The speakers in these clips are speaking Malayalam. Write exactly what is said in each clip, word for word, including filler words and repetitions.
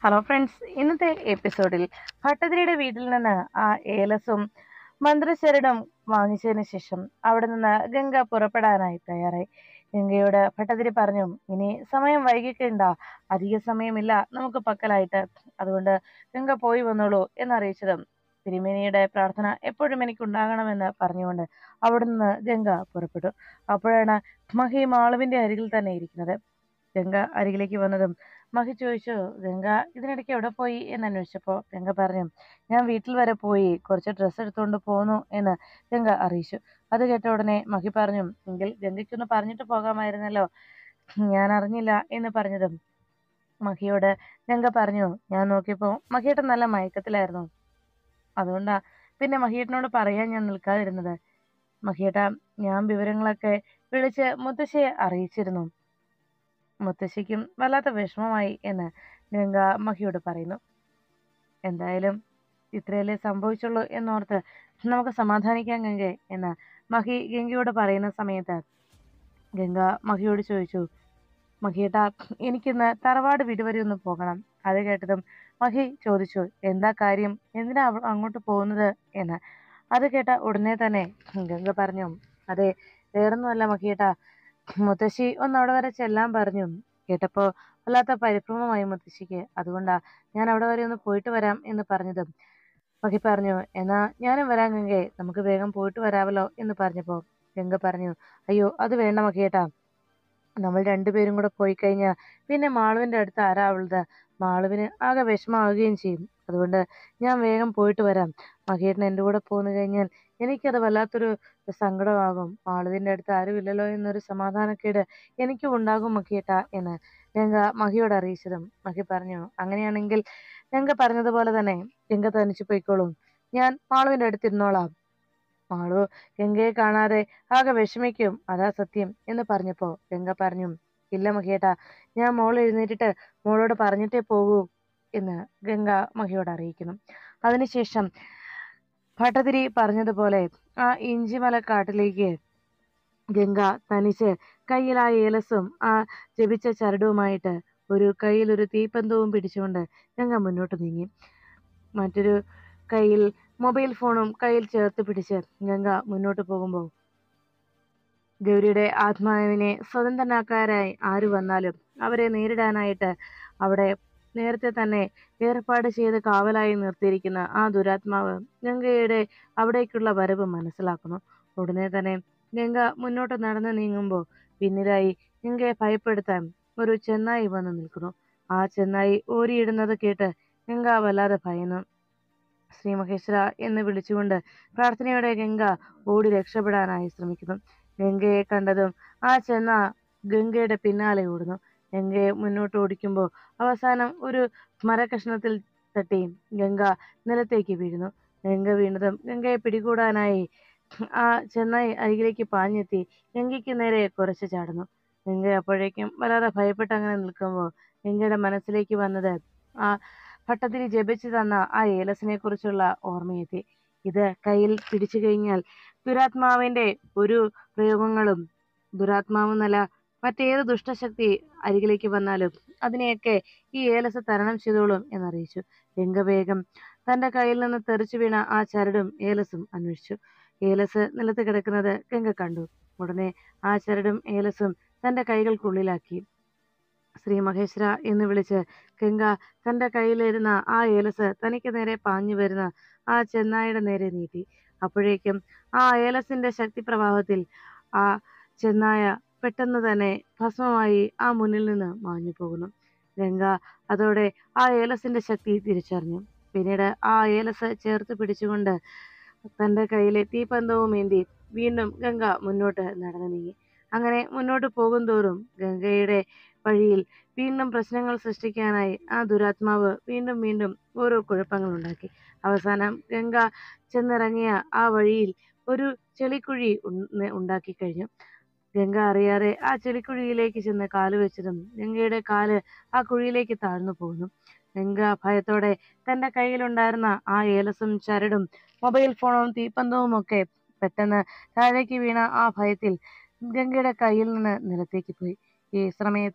ഹലോ ഫ്രണ്ട്സ്, ഇന്നത്തെ എപ്പിസോഡിൽ ഭട്ടതിരിയുടെ വീട്ടിൽ നിന്ന് ആ ഏലസും മന്ത്രശരടും വാങ്ങിച്ചതിന് ശേഷം അവിടെ നിന്ന് ഗംഗ പുറപ്പെടാനായി തയ്യാറായി. ഗംഗയോട് ഭട്ടതിരി പറഞ്ഞു, ഇനി സമയം വൈകിക്കണ്ട, അധിക സമയമില്ല നമുക്ക് പക്കലായിട്ട്, അതുകൊണ്ട് ഗംഗ പോയി വന്നോളൂ എന്നറിയിച്ചതും തിരുമേനിയുടെ പ്രാർത്ഥന എപ്പോഴും എനിക്കുണ്ടാകണമെന്ന് പറഞ്ഞുകൊണ്ട് അവിടെ നിന്ന് ഗംഗ പുറപ്പെട്ടു. അപ്പോഴാണ് മഹി മാളുവിന്റെ അരികിൽ തന്നെ ഇരിക്കുന്നത്. ഗംഗ അരികിലേക്ക് വന്നതും മഹി ചോദിച്ചു, ഗംഗ ഇതിനിടയ്ക്ക് എവിടെ പോയി എന്ന് അന്വേഷിച്ചപ്പോൾ ഗംഗ പറഞ്ഞു, ഞാൻ വീട്ടിൽ വരെ പോയി കുറച്ച് ഡ്രസ്സ് എടുത്തുകൊണ്ട് പോന്നു എന്ന് ഗംഗ അറിയിച്ചു. അത് കേട്ട ഉടനെ മഹി പറഞ്ഞു, എങ്കിൽ ഗംഗയ്ക്കൊന്ന് പറഞ്ഞിട്ട് പോകാമായിരുന്നല്ലോ, ഞാൻ അറിഞ്ഞില്ല എന്ന് പറഞ്ഞതും മഹിയോട് ഗംഗ പറഞ്ഞു, ഞാൻ നോക്കിയപ്പോൾ മഹിയേട്ടൻ നല്ല മയക്കത്തിലായിരുന്നു, അതുകൊണ്ടാ പിന്നെ മഹിയേട്ടനോട് പറയാൻ ഞാൻ നിൽക്കാതിരുന്നത്. മഹിയേട്ട, ഞാൻ വിവരങ്ങളൊക്കെ വിളിച്ച് മുത്തശ്ശിയെ അറിയിച്ചിരുന്നു, മുത്തശ്ശിക്കും വല്ലാത്ത വിഷമമായി എന്ന് ഗംഗ മഹിയോട് പറയുന്നു. എന്തായാലും ഇത്രയല്ലേ സംഭവിച്ചുള്ളൂ എന്നോർത്ത് നമുക്ക് സമാധാനിക്കാൻ ഗംഗ എന്ന് മഹി ഗംഗയോട് പറയുന്ന സമയത്ത് ഗംഗ മഹിയോട് ചോദിച്ചു, മഹിയേട്ടാ, എനിക്കിന്ന് തറവാട് വീട് വരെ ഒന്ന് പോകണം. അത് കേട്ടതും മഹി ചോദിച്ചു, എന്താ കാര്യം, എന്തിനാ അവ- അങ്ങോട്ട് പോകുന്നത് എന്ന്. അത് കേട്ട ഉടനെ തന്നെ ഗംഗ പറഞ്ഞു, അതെ, വേറൊന്നുമല്ല മഹിയേട്ടാ, മുത്തശ്ശി ഒന്ന് അവിടെ വരെ ചെല്ലാൻ പറഞ്ഞു. കേട്ടപ്പോ വല്ലാത്ത പരിഭ്രമമായി മുത്തശ്ശിക്ക്, അതുകൊണ്ടാ ഞാൻ അവിടെ വരെ ഒന്ന് പോയിട്ട് വരാം എന്ന് പറഞ്ഞതും മഹി പറഞ്ഞു, എന്നാ ഞാനും വരാൻ ഗംഗേ, നമുക്ക് വേഗം പോയിട്ട് വരാമല്ലോ എന്ന് പറഞ്ഞപ്പോ ഗംഗ പറഞ്ഞു, അയ്യോ അത് വേണ്ട മഹിയേട്ടാ, നമ്മൾ രണ്ടുപേരും കൂടെ പോയി കഴിഞ്ഞാൽ പിന്നെ മാളുവിന്റെ അടുത്ത് ആരാ ഉള്ളത്, മാളുവിന് ആകെ വിഷമാവുകയും ചെയ്യും, അതുകൊണ്ട് ഞാൻ വേഗം പോയിട്ട് വരാം. മഹേട്ടൻ എൻ്റെ കൂടെ പോന്നു കഴിഞ്ഞാൽ എനിക്കത് വല്ലാത്തൊരു സങ്കടമാകും, മാളുവിന്റെ അടുത്ത് ആരുമില്ലല്ലോ എന്നൊരു സമാധാനക്കേട് എനിക്കും ഉണ്ടാകും മഹിയേട്ട എന്ന് ഗംഗ മഹിയോട് അറിയിച്ചതും മഹി പറഞ്ഞു, അങ്ങനെയാണെങ്കിൽ ഗംഗ പറഞ്ഞതുപോലെ തന്നെ ഗംഗ തനിച്ചു പോയിക്കോളും, ഞാൻ മാളുവിന്റെ അടുത്തിരുന്നോളാം, മാളു ഗംഗയെ കാണാതെ ആകെ വിഷമിക്കും, അതാ സത്യം എന്ന് പറഞ്ഞപ്പോ ഗംഗ പറഞ്ഞു, ഇല്ല മഹിയേട്ടാ, ഞാൻ മോൾ എഴുന്നേറ്റിട്ട് മോളോട് പറഞ്ഞിട്ടേ പോകൂ എന്ന് ഗംഗ മഹിയോട് അറിയിക്കുന്നു. അതിനുശേഷം ഭട്ടതിരി പറഞ്ഞതുപോലെ ആ ഇഞ്ചിമലക്കാട്ടിലേക്ക് ഗംഗ തനിച്ച് കയ്യിൽ ആ ഏലസും ആ ജപിച്ച ചരടുമായിട്ട് ഒരു കയ്യിൽ ഒരു തീപ്പന്തവും പിടിച്ചുകൊണ്ട് ഗംഗ മുന്നോട്ട് നീങ്ങി. മറ്റൊരു കയ്യിൽ മൊബൈൽ ഫോണും കയ്യിൽ ചേർത്ത് പിടിച്ച് ഗംഗ മുന്നോട്ട് പോകുമ്പോൾ ഗൗരിയുടെ ആത്മാവിനെ സ്വതന്ത്രനാക്കാരായി ആര് വന്നാലും അവരെ നേരിടാനായിട്ട് അവിടെ നേരത്തെ തന്നെ ഏർപ്പാട് ചെയ്ത് കാവലായി നിർത്തിയിരിക്കുന്ന ആ ദുരാത്മാവ് ഗംഗയുടെ അവിടേക്കുള്ള വരവ് മനസ്സിലാക്കുന്നു. ഉടനെ തന്നെ ഗംഗ മുന്നോട്ട് നടന്നു നീങ്ങുമ്പോൾ പിന്നിലായി ഗംഗയെ ഭയപ്പെടുത്താൻ ഒരു ചെന്നായി വന്ന് നിൽക്കുന്നു. ആ ചെന്നായി ഓരിയിടുന്നത് കേട്ട് ഗംഗ വല്ലാതെ ഭയന്നു. ശ്രീ മഹേശ്വര എന്ന് വിളിച്ചുകൊണ്ട് പ്രാർത്ഥനയോടെ ഗംഗ ഓടി രക്ഷപ്പെടാനായി ശ്രമിക്കുന്നു. ഗംഗയെ കണ്ടതും ആ ചെന്ന ഗംഗയുടെ പിന്നാലെ ഓടുന്നു. ഗംഗയെ മുന്നോട്ട് ഓടിക്കുമ്പോൾ അവസാനം ഒരു മരകഷ്ണത്തിൽ തട്ടി ഗംഗ നിലത്തേക്ക് വീഴുന്നു. ഗംഗ വീണതും ഗംഗയെ പിടികൂടാനായി ആ ചെന്നായി അരികിലേക്ക് പാഞ്ഞെത്തി ഗംഗയ്ക്ക് നേരെ കുരച്ചു ചാടുന്നു. ഗംഗ അപ്പോഴേക്കും വല്ലാതെ ഭയപ്പെട്ട് അങ്ങനെ നിൽക്കുമ്പോൾ ഗംഗയുടെ മനസ്സിലേക്ക് വന്നത് ആ ഭട്ടതിരി ജപിച്ചു തന്ന ആ ഏലസിനെ കുറിച്ചുള്ള ഓർമ്മയെത്തി. ഇത് കയ്യിൽ പിടിച്ചു കഴിഞ്ഞാൽ ദുരാത്മാവിന്റെ ഒരു പ്രയോഗങ്ങളും, ദുരാത്മാവെന്നല്ല മറ്റേത് ദുഷ്ടശക്തി അരികിലേക്ക് വന്നാലും അതിനെയൊക്കെ ഈ ഏലസ് തരണം ചെയ്തോളും എന്നറിയിച്ചു. രംഗവേഗം തന്റെ കയ്യിൽ നിന്ന് തെറിച്ചു വീണ ആ ചരടും ഏലസും അന്വേഷിച്ചു. ഏലസ് നിലത്ത് കിടക്കുന്നത് ഗംഗ കണ്ടു. ഉടനെ ആ ചരടും ഏലസും തന്റെ കൈകൾക്കുള്ളിലാക്കി ശ്രീ മഹേശ്വര എന്ന് വിളിച്ച് ഗംഗ തന്റെ കയ്യിലിരുന്ന ആ ഏലസ് തനിക്ക് നേരെ പാഞ്ഞു വരുന്ന ആ ചെന്നായുടെ നേരെ നീട്ടി. അപ്പോഴേക്കും ആ ഏലസിന്റെ ശക്തി പ്രവാഹത്തിൽ ആ ചെന്നായ പെട്ടെന്ന് തന്നെ ഭസ്മമായി ആ മുന്നിൽ നിന്ന് മാഞ്ഞു പോകുന്നു. ഗംഗ അതോടെ ആ ഏലസിന്റെ ശക്തി തിരിച്ചറിഞ്ഞു. പിന്നീട് ആ ഏലസ് ചേർത്ത് പിടിച്ചുകൊണ്ട് തന്റെ കയ്യിലെ തീപ്പന്തവും ഏന്തി വീണ്ടും ഗംഗ മുന്നോട്ട് നടന്നു നീങ്ങി. അങ്ങനെ മുന്നോട്ട് പോകുന്തോറും ഗംഗയുടെ വഴിയിൽ വീണ്ടും പ്രശ്നങ്ങൾ സൃഷ്ടിക്കാനായി ആ ദുരാത്മാവ് വീണ്ടും വീണ്ടും ഓരോ കുഴപ്പങ്ങൾ ഉണ്ടാക്കി. അവസാനം ഗംഗ ചെന്നിറങ്ങിയ ആ വഴിയിൽ ഒരു ചെളിക്കുഴി ഉൺ- ഉണ്ടാക്കി കഴിഞ്ഞു. ഗംഗ അറിയാതെ ആ ചെളിക്കുഴിയിലേക്ക് ചെന്ന് കാല് വെച്ചതും ഗംഗയുടെ കാല് ആ കുഴിയിലേക്ക് താഴ്ന്നു പോകുന്നു. ഗംഗ ഭയത്തോടെ തന്റെ കയ്യിലുണ്ടായിരുന്ന ആ ഏലസും ചരടും മൊബൈൽ ഫോണും തീപ്പന്തവും ഒക്കെ പെട്ടെന്ന് താഴേക്ക് വീണ ആ ഭയത്തിൽ ഗംഗയുടെ കയ്യിൽ നിന്ന് നിലത്തേക്ക് പോയി. ഈ സമയത്ത്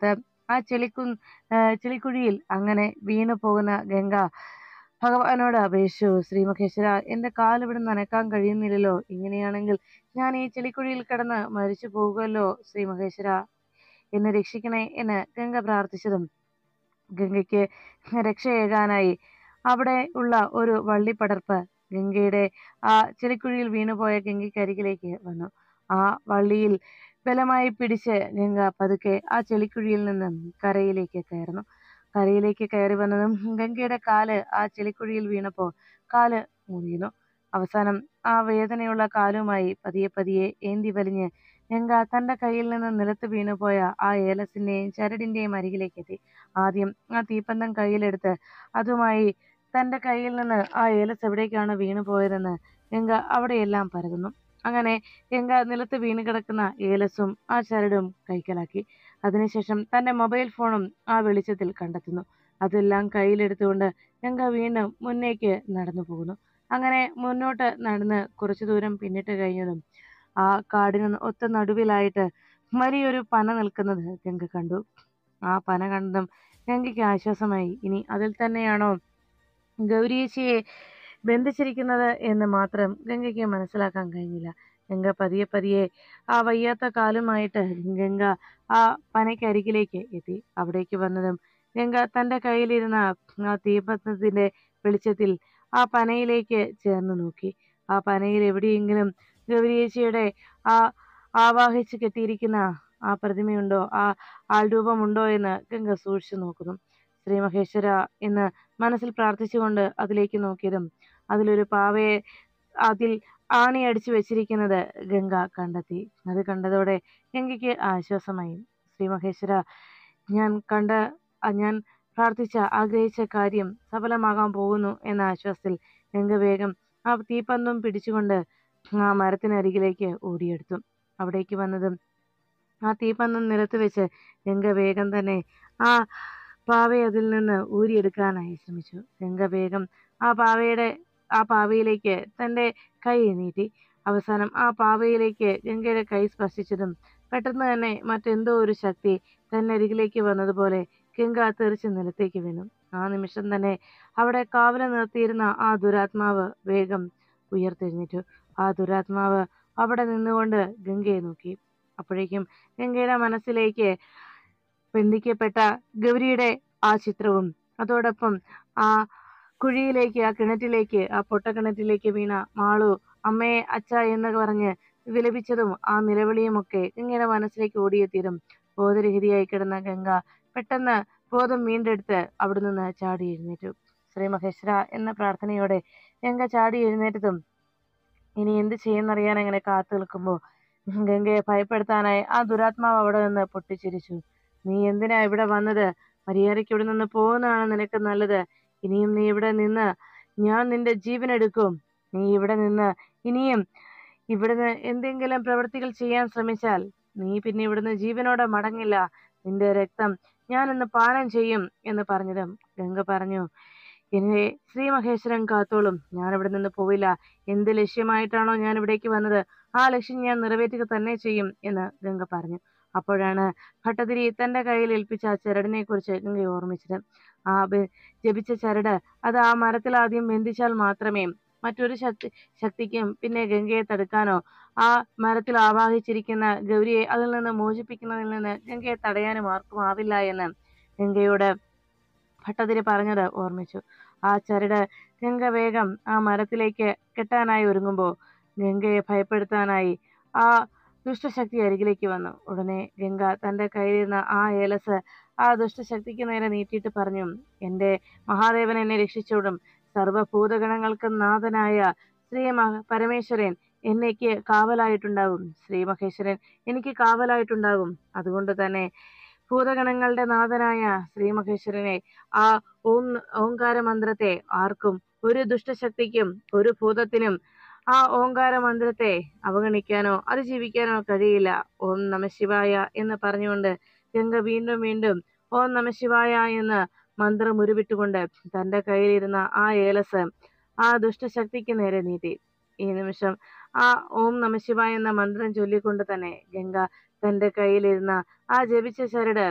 ആ ചെളിക്കു ചെളിക്കുഴിയിൽ അങ്ങനെ വീണു പോകുന്ന ഗംഗ ഭഗവാനോട് അപേക്ഷിച്ചു. ശ്രീ മഹേശ്വര, എന്റെ കാലിവിടെ നനക്കാൻ കഴിയുന്നില്ലല്ലോ. ഇങ്ങനെയാണെങ്കിൽ ഞാൻ ഈ ചെളിക്കുഴിയിൽ കിടന്ന് മരിച്ചു പോകുമല്ലോ. ശ്രീ മഹേശ്വര, എന്നെ രക്ഷിക്കണേ എന്ന് ഗംഗ പ്രാർത്ഥിച്ചതും ഗംഗയ്ക്ക് രക്ഷയേകാനായി അവിടെ ഉള്ള ഒരു വള്ളിപ്പടർപ്പ് ഗംഗയുടെ ആ ചെളിക്കുഴിയിൽ വീണുപോയ ഗംഗയ്ക്കരികിലേക്ക് വന്നു. ആ വള്ളിയിൽ ബലമായി പിടിച്ച് ഗംഗ പതുക്കെ ആ ചെളിക്കുഴിയിൽ നിന്നും കരയിലേക്ക് കയറുന്നു. കരയിലേക്ക് കയറി വന്നതും ഗംഗയുടെ കാല് ആ ചെളിക്കുഴിയിൽ വീണപ്പോൾ കാല് മുറിയുന്നു. അവസാനം ആ വേദനയുള്ള കാലുമായി പതിയെ പതിയെ ഏന്തി വലിഞ്ഞ് ഗംഗ തന്റെ കയ്യിൽ നിന്ന് നിലത്ത് വീണുപോയ ആ ഏലസിന്റെയും ചരടിന്റെയും അരികിലേക്ക് എത്തി. ആദ്യം ആ തീപ്പന്തം കയ്യിലെടുത്ത് അതുമായി തന്റെ കയ്യിൽ നിന്ന് ആ ഏലസ് എവിടേക്കാണ് വീണു പോയതെന്ന് ഗംഗ അവിടെയെല്ലാം പരതുന്നു. അങ്ങനെ ഗംഗ നിലത്ത് വീണ് കിടക്കുന്ന ഏലസും ആ ചരടും കൈക്കലാക്കി. അതിനുശേഷം തന്റെ മൊബൈൽ ഫോണും ആ വെളിച്ചത്തിൽ കണ്ടെത്തുന്നു. അതെല്ലാം കയ്യിലെടുത്തുകൊണ്ട് ഗംഗ വീണ്ടും മുന്നേക്ക് നടന്നു പോകുന്നു. അങ്ങനെ മുന്നോട്ട് നടന്ന് കുറച്ചു ദൂരം പിന്നിട്ട് കഴിഞ്ഞതും ആ കാടിന് ഒത്ത നടുവിലായിട്ട് വലിയൊരു പന നിൽക്കുന്നത് ഗംഗ കണ്ടു. ആ പന കണ്ടതും ഗംഗയ്ക്ക് ആശ്വാസമായി. ഇനി അതിൽ തന്നെയാണോ ഗൗരിയേച്ചിയെ ബന്ധിച്ചിരിക്കുന്നത് എന്ന് മാത്രം ഗംഗയ്ക്ക് മനസ്സിലാക്കാൻ കഴിഞ്ഞില്ല. ഗംഗ പതിയെ പതിയെ ആ വയ്യാത്ത കാലുമായിട്ട് ഗംഗ ആ പനയ്ക്കരികിലേക്ക് എത്തി. അവിടേക്ക് വന്നതും ഗംഗ തന്റെ കയ്യിലിരുന്ന ആ തീപന്തത്തിന്റെ വെളിച്ചത്തിൽ ആ പനയിലേക്ക് ചേർന്ന് നോക്കി. ആ പനയിൽ എവിടെയെങ്കിലും ഗൗരിയേച്ചിയുടെ ആ ആവാഹിച്ച് കെട്ടിയിരിക്കുന്ന ആ പ്രതിമയുണ്ടോ, ആ ആൾരൂപമുണ്ടോ എന്ന് ഗംഗ സൂക്ഷിച്ചു നോക്കുന്നു. ശ്രീ മഹേശ്വര എന്ന് മനസ്സിൽ പ്രാർത്ഥിച്ചുകൊണ്ട് അതിലേക്ക് നോക്കിയതും അതിലൊരു പാവയെ അതിൽ ആണി അടിച്ചു വെച്ചിരിക്കുന്നത് ഗംഗ കണ്ടെത്തി. അത് കണ്ടതോടെ ഗംഗയ്ക്ക് ആശ്വാസമായി. ശ്രീ മഹേശ്വര, ഞാൻ കണ്ട ഞാൻ പ്രാർത്ഥിച്ച ആഗ്രഹിച്ച കാര്യം സഫലമാകാൻ പോകുന്നു എന്ന ആശ്വാസത്തിൽ ഗംഗ വേഗം ആ തീപ്പന്തം പിടിച്ചുകൊണ്ട് ആ മരത്തിനരികിലേക്ക് ഓടിയെടുത്തു. അവിടേക്ക് വന്നതും ആ തീപ്പന്തം നിലത്ത് വെച്ച് ഗംഗ വേഗം തന്നെ ആ പാവയെ അതിൽ നിന്ന് ഊരിയെടുക്കാനായി ശ്രമിച്ചു. ഗംഗ വേഗം ആ പാവയുടെ ആ പാവയിലേക്ക് തന്റെ കൈ നീട്ടി. അവസാനം ആ പാവയിലേക്ക് ഗംഗയുടെ കൈ സ്പർശിച്ചതും പെട്ടെന്ന് തന്നെ മറ്റെന്തോ ഒരു ശക്തി തന്നെ അരികിലേക്ക് വന്നതുപോലെ ഗംഗ തെറിച്ച് നിലത്തേക്ക് വീണു. ആ നിമിഷം തന്നെ അവിടെ കാവല് നിർത്തിയിരുന്ന ആ ദുരാത്മാവ് വേഗം ഉയർത്തെഴുന്നേറ്റു. ആ ദുരാത്മാവ് അവിടെ നിന്നുകൊണ്ട് ഗംഗയെ നോക്കി. അപ്പോഴേക്കും ഗംഗയുടെ മനസ്സിലേക്ക് ബന്ധിക്കപ്പെട്ട ഗൗരിയുടെ ആ ചിത്രവും അതോടൊപ്പം ആ കുഴിയിലേക്ക്, ആ കിണറ്റിലേക്ക്, ആ പൊട്ടക്കിണറ്റിലേക്ക് വീണ മാളു അമ്മയെ അച്ഛ എന്ന് പറഞ്ഞ് വിലപിച്ചതും ആ നിലവിളിയുമൊക്കെ ഗംഗയുടെ മനസ്സിലേക്ക് ഓടിയെത്തിയതും ബോധരഹിതയായി കിടന്ന ഗംഗ പെട്ടെന്ന് ബോധം വീണ്ടെടുത്ത് അവിടെ നിന്ന് ചാടി എഴുന്നേറ്റു. ശ്രീ മഹേശ്വര എന്ന പ്രാർത്ഥനയോടെ ഗംഗ ചാടി എഴുന്നേറ്റതും ഇനി എന്ത് ചെയ്യുന്നറിയാൻ അങ്ങനെ കാത്തു നിൽക്കുമ്പോൾ ഗംഗയെ ഭയപ്പെടുത്താനായി ആ ദുരാത്മാവ് അവിടെ നിന്ന് പൊട്ടിച്ചിരിച്ചു. നീ എന്തിനാ ഇവിടെ വന്നത്? മര്യാദയ്ക്ക് ഇവിടെ നിന്ന് പോകുന്നതാണ് നിനക്ക് നല്ലത്. ഇനിയും നീ ഇവിടെ നിന്ന് ഞാൻ നിന്റെ ജീവൻ എടുക്കും. നീ ഇവിടെ നിന്ന് ഇനിയും ഇവിടുന്ന് എന്തെങ്കിലും പ്രവൃത്തികൾ ചെയ്യാൻ ശ്രമിച്ചാൽ നീ പിന്നെ ഇവിടുന്ന് ജീവനോടെ മടങ്ങില്ല. നിന്റെ രക്തം ഞാൻ ഇന്ന് പാനം ചെയ്യും എന്ന് പറഞ്ഞതും ഗംഗ പറഞ്ഞു, എന്നെ ശ്രീ മഹേശ്വരൻ കാത്തോളും, ഞാൻ ഇവിടെ നിന്ന് പോവില്ല. എന്ത് ലക്ഷ്യമായിട്ടാണോ ഞാൻ ഇവിടേക്ക് വന്നത് ആ ലക്ഷ്യം ഞാൻ നിറവേറ്റുക തന്നെ ചെയ്യും എന്ന് ഗംഗ പറഞ്ഞു. അപ്പോഴാണ് ഭട്ടതിരി തന്റെ കയ്യിൽ ഏൽപ്പിച്ച ആ ചരടിനെ കുറിച്ച് ഗംഗ ഓർമ്മിച്ചത്. ആ ജപിച്ച ചരട് അത് ആ മരത്തിൽ ആദ്യം ബന്ധിച്ചാൽ മാത്രമേ മറ്റൊരു ശക്തി ശക്തിക്കും പിന്നെ ഗംഗയെ തടുക്കാനോ ആ മരത്തിൽ ആവാഹിച്ചിരിക്കുന്ന ഗൗരിയെ അതിൽ നിന്ന് മോചിപ്പിക്കുന്നതിൽ നിന്ന് ഗംഗയെ തടയാനും ആർക്കും ആവില്ല എന്ന് ഗംഗയോട് ഭട്ടതിരി പറഞ്ഞത് ഓർമ്മിച്ചു. ആ ചരട് ഗംഗ വേഗം ആ മരത്തിലേക്ക് കെട്ടാനായി ഒരുങ്ങുമ്പോൾ ഗംഗയെ ഭയപ്പെടുത്താനായി ആ ദുഷ്ടശക്തി അരികിലേക്ക് വന്നു. ഉടനെ ഗംഗ തന്റെ കയ്യിലിരുന്ന ആ ഏലസ് ആ ദുഷ്ടശക്തിക്ക് നേരെ നീട്ടിയിട്ട് പറഞ്ഞു, എന്റെ മഹാദേവൻ എന്നെ രക്ഷിച്ചോടും. സർവഭൂതഗണങ്ങൾക്കും നാഥനായ ശ്രീ പരമേശ്വരൻ എന്നേക്ക് കാവലായിട്ടുണ്ടാകും. ശ്രീ മഹേശ്വരൻ എനിക്ക് കാവലായിട്ടുണ്ടാകും. അതുകൊണ്ട് തന്നെ ഭൂതഗണങ്ങളുടെ നാഥനായ ശ്രീ മഹേശ്വരനെ ആ ഓം ഓംകാര മന്ത്രത്തെ ആർക്കും ഒരു ദുഷ്ടശക്തിക്കും ഒരു ഭൂതത്തിനും ആ ഓംകാര മന്ത്രത്തെ അവഗണിക്കാനോ അതിജീവിക്കാനോ കഴിയില്ല. ഓം നമഃശിവായ എന്ന് പറഞ്ഞുകൊണ്ട് ഗംഗ വീണ്ടും വീണ്ടും ഓം നമഃശിവായ എന്ന് മന്ത്രം ഉരുവിട്ടുകൊണ്ട് തന്റെ കയ്യിലിരുന്ന ആ ഏലസ് ആ ദുഷ്ടശക്തിക്ക് നേരെ നീട്ടി. ഈ നിമിഷം ആ ഓം നമഃശിവായ എന്ന മന്ത്രം ചൊല്ലിക്കൊണ്ട് തന്നെ ഗംഗ തന്റെ കയ്യിലിരുന്ന ആ ജപിച്ച ചരട്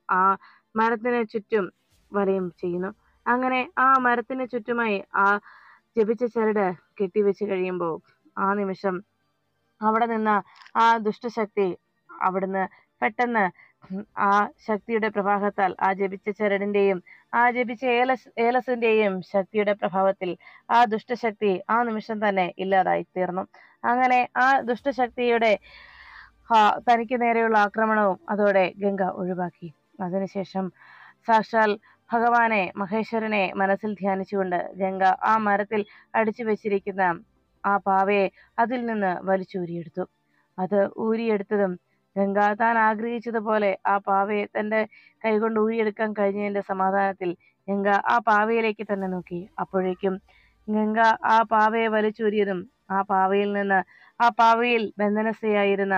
ആ മരത്തിന് ചുറ്റും വലയം ചെയ്യുന്നു. അങ്ങനെ ആ മരത്തിന് ചുറ്റുമായി ആ ജപിച്ച ചരട് കെട്ടിവെച്ച് കഴിയുമ്പോൾ ആ നിമിഷം അവിടെ നിന്ന് ആ ദുഷ്ടശക്തി അവിടുന്ന് പെട്ടെന്ന് ആ ശക്തിയുടെ പ്രവാഹത്താൽ ആ ജപിച്ച ചരടിന്റെയും ആ ജപിച്ച ഏലസ് ഏലസിന്റെയും ശക്തിയുടെ പ്രഭാവത്തിൽ ആ ദുഷ്ടശക്തി ആ നിമിഷം തന്നെ ഇല്ലാതായി തീർന്നു. അങ്ങനെ ആ ദുഷ്ടശക്തിയുടെ ആ തനിക്ക് നേരെയുള്ള ആക്രമണവും അതോടെ ഗംഗ ഒഴിവാക്കി. അതിനുശേഷം സാക്ഷാൽ ഭഗവാനെ മഹേശ്വരനെ മനസ്സിൽ ധ്യാനിച്ചുകൊണ്ട് ഗംഗ ആ മരത്തിൽ അടിച്ചു വെച്ചിരിക്കുന്ന ആ പാവയെ അതിൽ നിന്ന് വലിച്ചൂരിയെടുത്തു. അത് ഊരിയെടുത്തതും ഗംഗ താൻ ആഗ്രഹിച്ചതുപോലെ ആ പാവയെ തന്റെ കൈകൊണ്ട് ഊരിയെടുക്കാൻ കഴിഞ്ഞതിന്റെ സമാധാനത്തിൽ ഗംഗ ആ പാവയിലേക്ക് തന്നെ നോക്കി. അപ്പോഴേക്കും ഗംഗ ആ പാവയെ വലിച്ചൂരിയതും ആ പാവയിൽ നിന്ന് ആ പാവയിൽ ബന്ധനസ്ഥയായിരുന്ന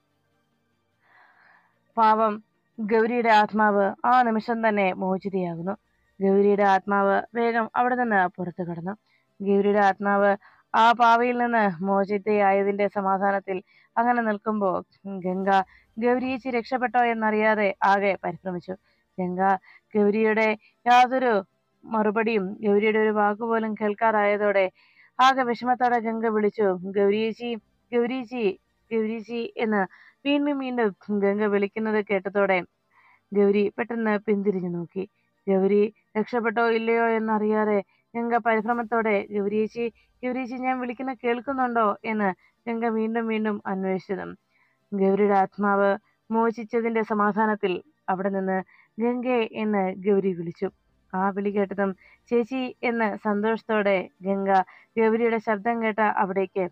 പാവം ഗൗരിയുടെ ആത്മാവ് ആ നിമിഷം തന്നെ മോചിതയാകുന്നു. ഗൗരിയുടെ ആത്മാവ് വേഗം അവിടെ നിന്ന് പുറത്തു കടന്നു. ഗൗരിയുടെ ആത്മാവ് ആ പാവയിൽ നിന്ന് മോചിതയായതിന്റെ സമാധാനത്തിൽ അങ്ങനെ നിൽക്കുമ്പോൾ ഗംഗ ഗൗരിയേച്ചി രക്ഷപ്പെട്ടോ എന്നറിയാതെ ആകെ പരിഭ്രമിച്ചു. ഗംഗ ഗൗരിയുടെ യാതൊരു മറുപടിയും ഗൗരിയുടെ ഒരു വാക്കുപോലും കേൾക്കാതായതോടെ ആകെ വിഷമത്തോടെ ഗംഗ വിളിച്ചു, ഗൗരിയേച്ചി ഗൗരിയേച്ചി ഗൗരിയേച്ചി എന്ന് വീണ്ടും വീണ്ടും ഗംഗ വിളിക്കുന്നത് കേട്ടതോടെ ഗൗരി പെട്ടെന്ന് പിന്തിരിഞ്ഞു നോക്കി. ഗൗരി രക്ഷപ്പെട്ടോ ഇല്ലയോ എന്നറിയാതെ ഗംഗ പരിഭ്രമത്തോടെ ഗൗരിയേച്ചി ഗൗരിയേച്ചി ഞാൻ വിളിക്കുന്ന കേൾക്കുന്നുണ്ടോ എന്ന് ഗംഗ വീണ്ടും വീണ്ടും അന്വേഷിച്ചതും ഗൗരിയുടെ ആത്മാവ് മോചിച്ചതിന്റെ സമാധാനത്തിൽ അവിടെ നിന്ന് ഗംഗേ എന്ന് ഗൗരി വിളിച്ചു. ആ വിളി കേട്ടതും ചേച്ചി എന്ന് സന്തോഷത്തോടെ ഗംഗ ഗൗരിയുടെ ശബ്ദം കേട്ട അവിടേക്ക്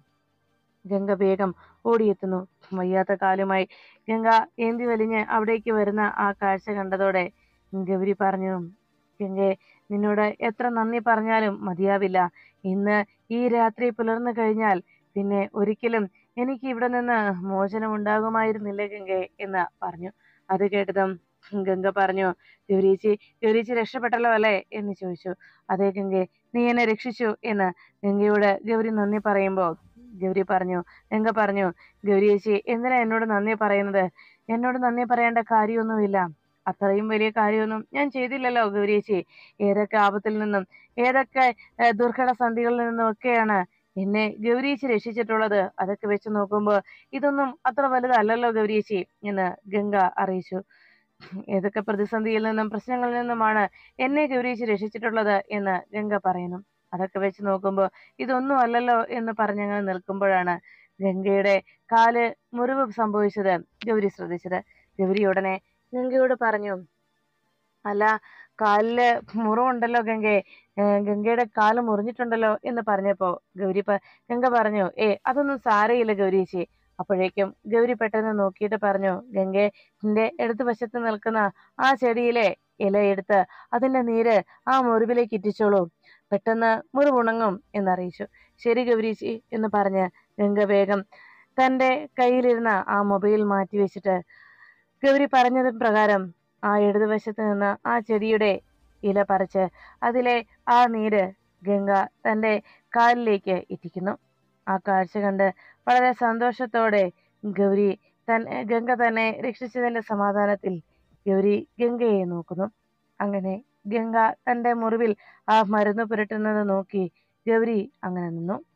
ഗംഗ വേഗം ഓടിയെത്തുന്നു. വയ്യാത്ത കാലുമായി ഗംഗ ഏന്തി വലിഞ്ഞ് അവിടേക്ക് വരുന്ന ആ കാഴ്ച കണ്ടതോടെ ഗൗരി പറഞ്ഞു, ഗംഗെ നിന്നോട് എത്ര നന്ദി പറഞ്ഞാലും മതിയാവില്ല. ഇന്ന് ഈ രാത്രി പുലർന്നു കഴിഞ്ഞാൽ പിന്നെ ഒരിക്കലും എനിക്ക് ഇവിടെ നിന്ന് മോചനം ഉണ്ടാകുമായിരുന്നില്ല ഗംഗെ എന്ന് പറഞ്ഞു. അത് കേട്ടതും ഗംഗ പറഞ്ഞു, ഗൗരീച്ചി ഗൗരീച്ചി രക്ഷപ്പെട്ടല്ലോ അല്ലേ എന്ന് ചോദിച്ചു. അതേ ഗംഗെ, നീ എന്നെ രക്ഷിച്ചു എന്ന് ഗംഗയോട് ഗൗരി നന്ദി പറയുമ്പോൾ ഗൗരി പറഞ്ഞു ഗംഗ പറഞ്ഞു, ഗൗരിയേച്ചി എന്തിനാ എന്നോട് നന്ദി പറയുന്നത്? എന്നോട് നന്ദി പറയേണ്ട കാര്യമൊന്നുമില്ല. അത്രയും വലിയ കാര്യമൊന്നും ഞാൻ ചെയ്തില്ലല്ലോ ഗൗരിയേച്ചി. ഏതൊക്കെ ആപത്തിൽ നിന്നും ഏതൊക്കെ ദുർഘട സന്ധികളിൽ നിന്നും ഒക്കെയാണ് എന്നെ ഗൗരിയേച്ചി രക്ഷിച്ചിട്ടുള്ളത്. അതൊക്കെ വെച്ച് നോക്കുമ്പോൾ ഇതൊന്നും അത്ര വലുതല്ലല്ലോ ഗൗരിയേച്ചി എന്ന് ഗംഗ അറിയിച്ചു. ഏതൊക്കെ പ്രതിസന്ധിയിൽ നിന്നും പ്രശ്നങ്ങളിൽ നിന്നുമാണ് എന്നെ ഗൗരിയേച്ചി രക്ഷിച്ചിട്ടുള്ളത് എന്ന് ഗംഗ പറയുന്നു. അതൊക്കെ വെച്ച് നോക്കുമ്പോൾ ഇതൊന്നും അല്ലല്ലോ എന്ന് പറഞ്ഞങ്ങനെ നിൽക്കുമ്പോഴാണ് ഗംഗയുടെ കാല് മുറിവ് സംഭവിച്ചത് ഗൗരി ശ്രദ്ധിച്ചത്. ഗൗരി ഉടനെ ഗംഗയോട് പറഞ്ഞു, അല്ല കാലില് മുറിവുണ്ടല്ലോ ഗംഗെ, ഗംഗയുടെ കാല് മുറിഞ്ഞിട്ടുണ്ടല്ലോ എന്ന് പറഞ്ഞപ്പോ ഗൗരി ഗംഗ പറഞ്ഞു, ഏ അതൊന്നും സാരയില്ല ഗൗരിയേച്ചി. അപ്പോഴേക്കും ഗൗരി പെട്ടെന്ന് നോക്കിയിട്ട് പറഞ്ഞു, ഗംഗെ നിന്റെ ഇടതുവശത്ത് നിൽക്കുന്ന ആ ചെടിയിലെ ഇലയെടുത്ത് അതിന്റെ നീര് ആ മുറിവിലേക്ക് ഇറ്റിച്ചോളൂ, പെട്ടെന്ന് മുറിവുണങ്ങും എന്നറിയിച്ചു. ശരി ഗൗരീച്ചി എന്ന് പറഞ്ഞ് ഗംഗ വേഗം തന്റെ കയ്യിലിരുന്ന ആ മൊബൈൽ മാറ്റി വെച്ചിട്ട് ഗൗരി പറഞ്ഞത് പ്രകാരം ആ ഇടതുവശത്ത് നിന്ന് ആ ചെടിയുടെ ഇല പറിച്ച് അതിലെ ആ നീര് ഗംഗ തന്റെ കാലിലേക്ക് ഇറ്റിക്കുന്നു. ആ കാഴ്ച കണ്ട് വളരെ സന്തോഷത്തോടെ ഗൗരി തന്നെ ഗംഗ തന്നെ രക്ഷിച്ചതിന്റെ സമാധാനത്തിൽ ഗൗരി ഗംഗയെ നോക്കുന്നു. അങ്ങനെ ഗംഗ തന്റെ മുറിവിൽ ആ മരുന്ന് പുരട്ടുന്നത് നോക്കി ഗൗരി അങ്ങനെ നിന്നു.